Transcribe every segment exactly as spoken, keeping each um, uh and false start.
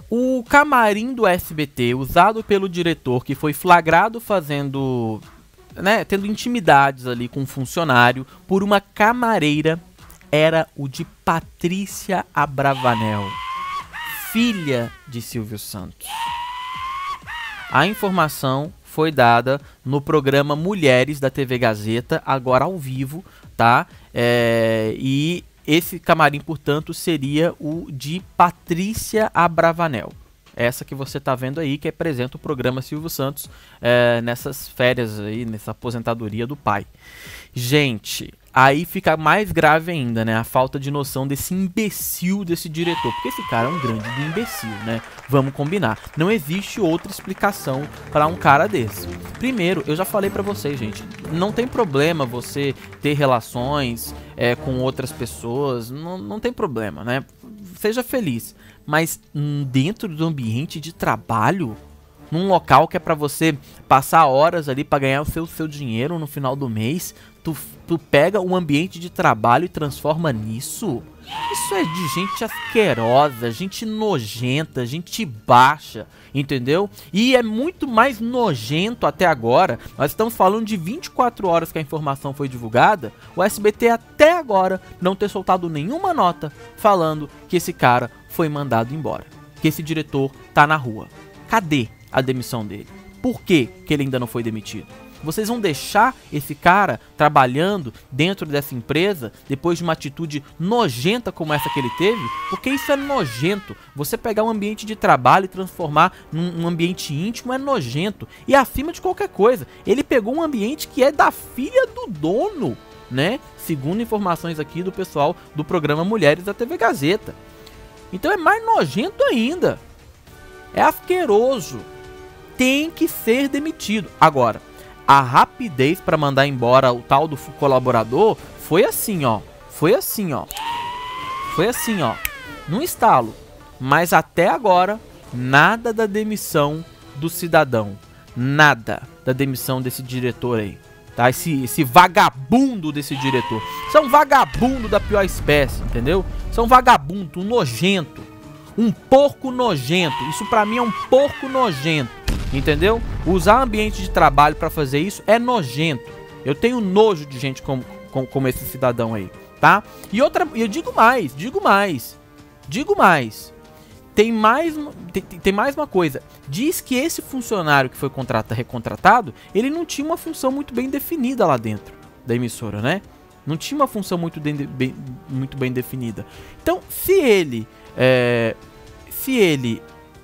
O camarim do S B T, usado pelo diretor, que foi flagrado fazendo, né, tendo intimidades ali com um funcionário por uma camareira, era o de Patrícia Abravanel, filha de Silvio Santos. A informação foi dada no programa Mulheres da T V Gazeta, agora ao vivo, tá? É, e esse camarim, portanto, seria o de Patrícia Abravanel. Essa que você está vendo aí, que apresenta o programa Silvio Santos é, nessas férias aí, nessa aposentadoria do pai. Gente, aí fica mais grave ainda, né? A falta de noção desse imbecil desse diretor. Porque esse cara é um grande imbecil, né? Vamos combinar. Não existe outra explicação para um cara desse. Primeiro, eu já falei para vocês, gente. Não tem problema você ter relações é, com outras pessoas. Não, não tem problema, né? Seja feliz. Mas dentro do ambiente de trabalho, num local que é para você passar horas ali para ganhar o seu, seu dinheiro no final do mês, tu, tu pega um ambiente de trabalho e transforma nisso? Isso é de gente asquerosa, gente nojenta, gente baixa, entendeu? E é muito mais nojento até agora. Nós estamos falando de vinte e quatro horas que a informação foi divulgada. O S B T até agora não ter soltado nenhuma nota falando que esse cara foi mandado embora, que esse diretor tá na rua. Cadê a demissão dele? Por que que ele ainda não foi demitido? Vocês vão deixar esse cara trabalhando dentro dessa empresa depois de uma atitude nojenta como essa que ele teve? Porque isso é nojento. Você pegar um ambiente de trabalho e transformar num um ambiente íntimo é nojento. E acima de qualquer coisa, ele pegou um ambiente que é da filha do dono, né? Segundo informações aqui do pessoal do programa Mulheres da T V Gazeta. Então é mais nojento ainda. É asqueroso. Tem que ser demitido. Agora, a rapidez para mandar embora o tal do colaborador foi assim, ó. Foi assim, ó. Foi assim, ó. Num estalo. Mas até agora, nada da demissão do cidadão. Nada da demissão desse diretor aí. Tá? Esse, esse vagabundo desse diretor. Isso é um vagabundo da pior espécie, entendeu? Isso é um vagabundo, um nojento. Um porco nojento. Isso pra mim é um porco nojento. Entendeu? Usar ambiente de trabalho pra fazer isso é nojento. Eu tenho nojo de gente como, como, como esse cidadão aí, tá? E outra, eu digo mais, digo mais, digo mais. Tem mais, tem, tem mais uma coisa. Diz que esse funcionário que foi contratado, recontratado, ele não tinha uma função muito bem definida lá dentro da emissora, né? Não tinha uma função muito bem, bem, muito bem definida. Então, se ele... É, se ele...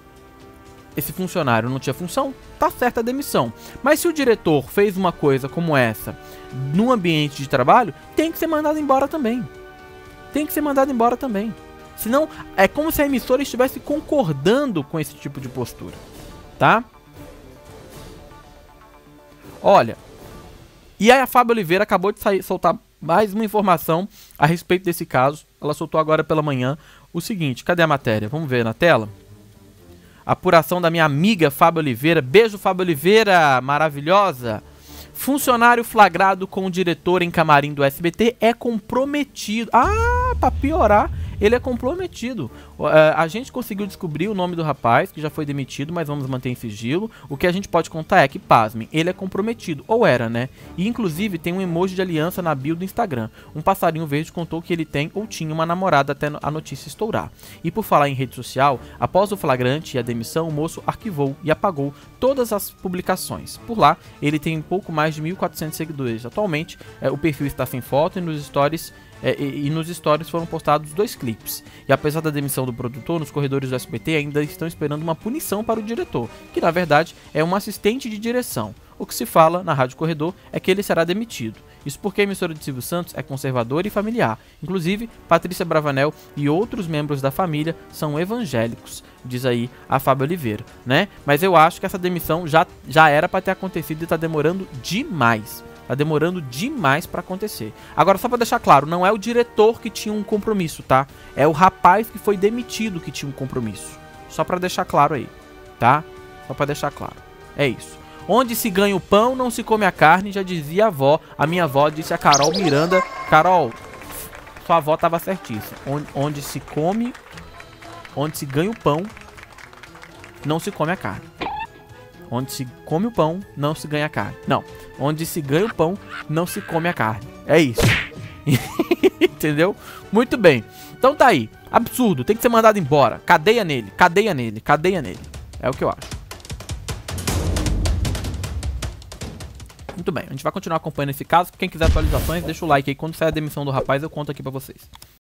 esse funcionário não tinha função, tá certa a demissão. Mas se o diretor fez uma coisa como essa no ambiente de trabalho, tem que ser mandado embora também. Tem que ser mandado embora também. Senão, é como se a emissora estivesse concordando com esse tipo de postura, tá? Olha, e aí a Fábio Oliveira acabou de sair, soltar mais uma informação a respeito desse caso. Ela soltou agora pela manhã o seguinte, cadê a matéria? Vamos ver na tela? Apuração da minha amiga Fábio Oliveira. Beijo, Fábio Oliveira, maravilhosa. Funcionário flagrado com o diretor em camarim do S B T é comprometido. Ah, pra piorar, ele é comprometido. Uh, a gente conseguiu descobrir o nome do rapaz, que já foi demitido, mas vamos manter em sigilo. O que a gente pode contar é que, pasmem, ele é comprometido. Ou era, né? E inclusive tem um emoji de aliança na bio do Instagram. Um passarinho verde contou que ele tem ou tinha uma namorada até a notícia estourar. E por falar em rede social, após o flagrante e a demissão, o moço arquivou e apagou todas as publicações. Por lá, ele tem pouco mais de mil e quatrocentos seguidores. Atualmente, é, o perfil está sem foto e nos stories... É, e, e nos stories foram postados dois clipes. E apesar da demissão do produtor, nos corredores do S B T ainda estão esperando uma punição para o diretor, que na verdade é um assistente de direção. O que se fala na Rádio Corredor é que ele será demitido. Isso porque a emissora de Silvio Santos é conservadora e familiar. Inclusive, Patrícia Abravanel e outros membros da família são evangélicos, diz aí a Fábio Oliveira, né? Mas eu acho que essa demissão já, já era para ter acontecido e está demorando demais. Tá demorando demais pra acontecer. Agora, só pra deixar claro, não é o diretor que tinha um compromisso, tá? É o rapaz que foi demitido que tinha um compromisso. Só pra deixar claro aí, tá? Só pra deixar claro. É isso. Onde se ganha o pão, não se come a carne, já dizia a avó. A minha avó disse a Carol Miranda. Carol, sua avó tava certíssima. Onde, onde se come, onde se ganha o pão, não se come a carne. Onde se come o pão, não se ganha carne. Não. Onde se ganha o pão, não se come a carne. É isso. Entendeu? Muito bem. Então tá aí. Absurdo. Tem que ser mandado embora. Cadeia nele. Cadeia nele. Cadeia nele. É o que eu acho. Muito bem. A gente vai continuar acompanhando esse caso. Quem quiser atualizações, deixa o like aí. Quando sair a demissão do rapaz, eu conto aqui pra vocês.